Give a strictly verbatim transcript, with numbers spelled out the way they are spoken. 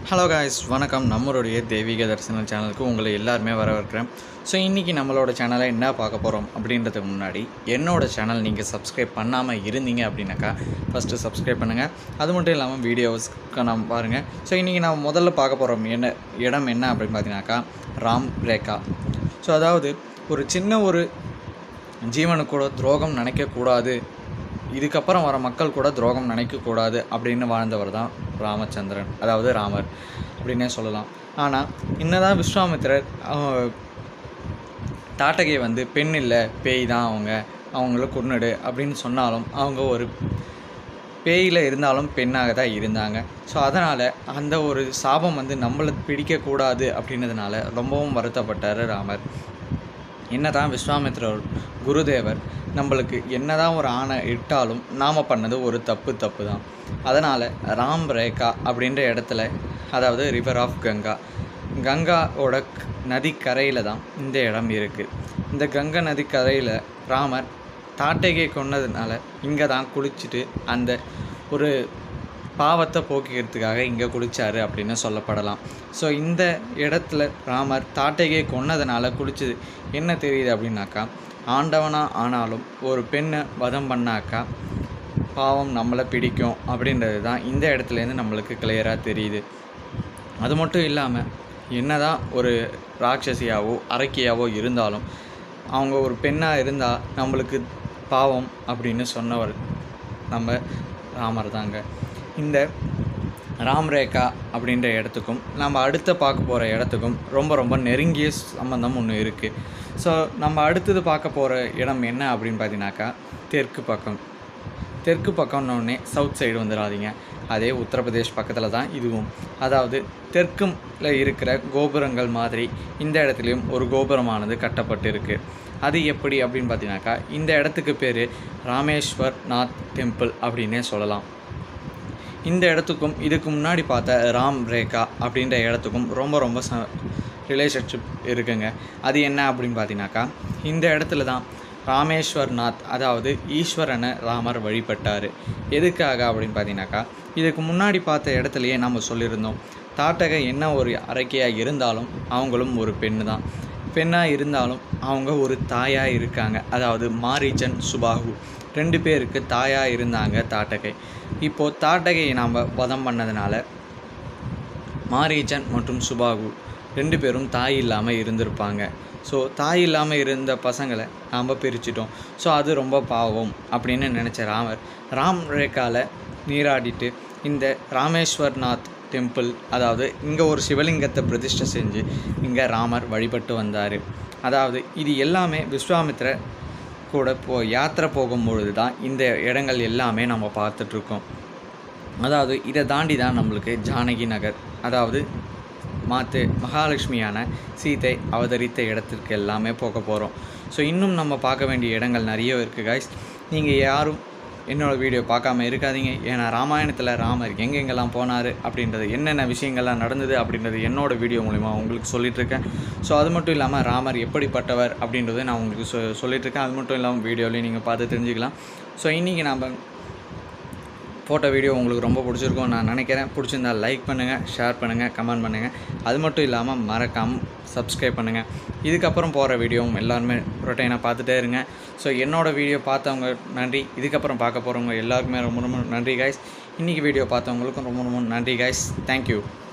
Hello guys, வணக்கம். நம்மளுடைய தெய்வீக தரிசனம் சேனலுக்கு உங்களை எல்லாருமே வரவேற்கிறேன். ஸோ இன்றைக்கி நம்மளோட சேனலை என்ன பார்க்க போகிறோம் அப்படின்றதுக்கு முன்னாடி என்னோடய சேனல் நீங்கள் சப்ஸ்கிரைப் பண்ணாமல் இருந்தீங்க அப்படின்னாக்கா ஃபஸ்ட்டு சப்ஸ்கிரைப் பண்ணுங்கள். அது மட்டும் இல்லாமல் வீடியோஸ்க்கு நம்ம பாருங்கள். ஸோ இன்றைக்கி நான் முதல்ல பார்க்க போகிறோம் என்ன இடம் என்ன அப்படின்னு பார்த்தீங்கன்னாக்கா ராம் ரேகா. ஸோ அதாவது ஒரு சின்ன ஒரு ஜீவனுக்கு கூட துரோகம் நினைக்கக்கூடாது, இதுக்கப்புறம் வர மக்கள் கூட துரோகம் நினைக்கக்கூடாது அப்படின்னு வாழ்ந்தவர் தான் ராமச்சந்திரன், அதாவது ராமர் அப்படின்னே சொல்லலாம். ஆனால் என்னதான் விஸ்வாமித்திரர் தாட்டகை வந்து பெண் இல்லை பேய் தான், அவங்க அவங்கள கொன்னுடு அப்படின்னு சொன்னாலும் அவங்க ஒரு பேயில் இருந்தாலும் பெண்ணாக தான் இருந்தாங்க. ஸோ அதனால் அந்த ஒரு சாபம் வந்து நம்மளை பிடிக்கக்கூடாது அப்படின்றதுனால ரொம்பவும் வருத்தப்பட்டார் ராமர். என்ன தான் விஸ்வாமித்திரர் குருதேவர் நம்மளுக்கு என்ன தான் ஒரு ஆணை இட்டாலும் நாம் பண்ணது ஒரு தப்பு தப்பு தான். அதனால் ராம் ரேகா அப்படின்ற இடத்துல, அதாவது ரிவர் ஆஃப் கங்கா, கங்காவோட நதிக்கரையில் தான் இந்த இடம் இருக்குது. இந்த கங்கா நதிக்கரையில் ராமர் தாட்டகையை கொன்னதுனால இங்கே தான் குளிச்சுட்டு அந்த ஒரு பாவத்தை போக்கிக்கிறதுக்காக இங்கே குளித்தார் அப்படின்னு சொல்லப்படலாம். ஸோ இந்த இடத்துல ராமர் தாட்டகையை கொன்னதுனால குளிச்சது என்ன தெரியுது அப்படின்னாக்கா, ஆண்டவனாக ஆனாலும் ஒரு பெண்ணை வதம் பண்ணாக்கா பாவம் நம்மளை பிடிக்கும் அப்படின்றது தான் இந்த இடத்துலேருந்து நம்மளுக்கு கிளியராக தெரியுது. அது மட்டும் இல்லாமல் என்ன தான் ஒரு ராட்சசியாவோ அரக்கியாவோ இருந்தாலும் அவங்க ஒரு பெண்ணாக இருந்தால் நம்மளுக்கு பாவம் அப்படின்னு சொன்னவர் நம்ம ராமர் தாங்க. இந்த ராம் ரேகா அப்படின்ற இடத்துக்கும் நம்ம அடுத்த பார்க்க போகிற இடத்துக்கும் ரொம்ப ரொம்ப நெருங்கிய சம்பந்தம் ஒன்று இருக்குது. ஸோ நம்ம அடுத்தது பார்க்க போகிற இடம் என்ன அப்படின்னு பார்த்தீங்கன்னாக்கா தெற்கு பக்கம். தெற்கு பக்கம்னோடனே சவுத் சைடு வந்துடாதீங்க, அதே உத்தரப்பிரதேஷ் பக்கத்தில் தான் இதுவும். அதாவது தெற்குல இருக்கிற கோபுரங்கள் மாதிரி இந்த இடத்துலையும் ஒரு கோபுரமானது கட்டப்பட்டு இருக்குது. அது எப்படி அப்படின்னு பார்த்தீங்கன்னாக்கா இந்த இடத்துக்கு பேர் ராமேஸ்வர் நாத் டெம்பிள் அப்படின்னே சொல்லலாம். இந்த இடத்துக்கும் இதுக்கு முன்னாடி பார்த்த ராம் ரேகா அப்படின்ற இடத்துக்கும் ரொம்ப ரொம்ப ச ரிலேஷன்ஷிப் இருக்குங்க. அது என்ன அப்படின்னு பார்த்தீங்கன்னாக்கா இந்த இடத்துல தான் ராமேஸ்வர் நாத், அதாவது ஈஸ்வரனை ராமர் வழிபட்டார். எதுக்காக அப்படின்னு பார்த்தீங்கன்னாக்கா இதுக்கு முன்னாடி பார்த்த இடத்துலையே நம்ம சொல்லியிருந்தோம், தாட்டகை என்ன ஒரு அரக்கையாக இருந்தாலும் அவங்களும் ஒரு பெண்ணு தான். பெண்ணாக இருந்தாலும் அவங்க ஒரு தாயாக இருக்காங்க, அதாவது மாரீச்சன் சுபாகு ரெண்டு பேருக்கு தாயாக இருந்தாங்க தாட்டகை. இப்போது தாட்டகையை நாம் வதம் பண்ணதுனால மாரீச்சன் மற்றும் சுபாகு ரெண்டு பேரும் தாய் இல்லாமல் இருந்திருப்பாங்க. ஸோ தாய் இல்லாமல் இருந்த பசங்களை நாம் பிரிச்சிட்டோம். ஸோ அது ரொம்ப பாவம் அப்படின்னு நினச்ச ராமர் ராம் ரேகாவில் நீராடிட்டு இந்த ராமேஸ்வர்நாத் டெம்பிள், அதாவது இங்கே ஒரு சிவலிங்கத்தை பிரதிஷ்டை செஞ்சு இங்கே ராமர் வழிபட்டு வந்தார். அதாவது இது எல்லாமே விஸ்வாமித்திர கூட போ யாத்திரை போகும்பொழுது தான் இந்த இடங்கள் எல்லாமே நம்ம பார்த்துட்ருக்கோம். அதாவது இதை தாண்டி தான் நம்மளுக்கு ஜானகி நகர், அதாவது மாத்து மகாலட்சுமியான சீதை அவதரித்த இடத்திற்கு எல்லாமே போக போகிறோம். ஸோ இன்னும் நம்ம பார்க்க வேண்டிய இடங்கள் நிறைய இருக்குது காய்ஸ். நீங்கள் யாரும் என்னோடய வீடியோ பார்க்காம இருக்காதீங்க. ஏன்னா ராமாயணத்தில் ராமர் எங்கெங்கெல்லாம் போனார் அப்படின்றது, என்னென்ன விஷயங்கள்லாம் நடந்தது அப்படின்றது என்னோடய வீடியோ மூலிமா உங்களுக்கு சொல்லிகிட்ருக்கேன். ஸோ அது மட்டும் இல்லாமல் ராமர் எப்படிப்பட்டவர் அப்படின்றத நான் உங்களுக்கு சொ சொல்லிகிட்ருக்கேன். அது மட்டும் இல்லாமல் வீடியோலையும் நீங்கள் பார்த்து தெரிஞ்சுக்கலாம். ஸோ இன்றைக்கி நம்ம போட்ட வீடியோ உங்களுக்கு ரொம்ப பிடிச்சிருக்கும் நான் நினைக்கிறேன். பிடிச்சிருந்தால் லைக் பண்ணுங்கள், ஷேர் பண்ணுங்கள், கமெண்ட் பண்ணுங்கள். அது மட்டும் இல்லாமல் மறக்காமல் சப்ஸ்கிரைப் பண்ணுங்கள். இதுக்கப்புறம் போகிற வீடியோவும் எல்லாருமே ரொட்டைனாக பார்த்துட்டே இருங்க. ஸோ என்னோடய வீடியோ பார்த்தவங்க நன்றி, இதுக்கப்புறம் பார்க்க போகிறவங்க எல்லாருக்குமே ரொம்ப ரொம்ப நன்றி காய்ஸ். இன்றைக்கி வீடியோ பார்த்தவங்களுக்கும் ரொம்ப ரொம்ப நன்றி காய்ஸ். தேங்க்யூ.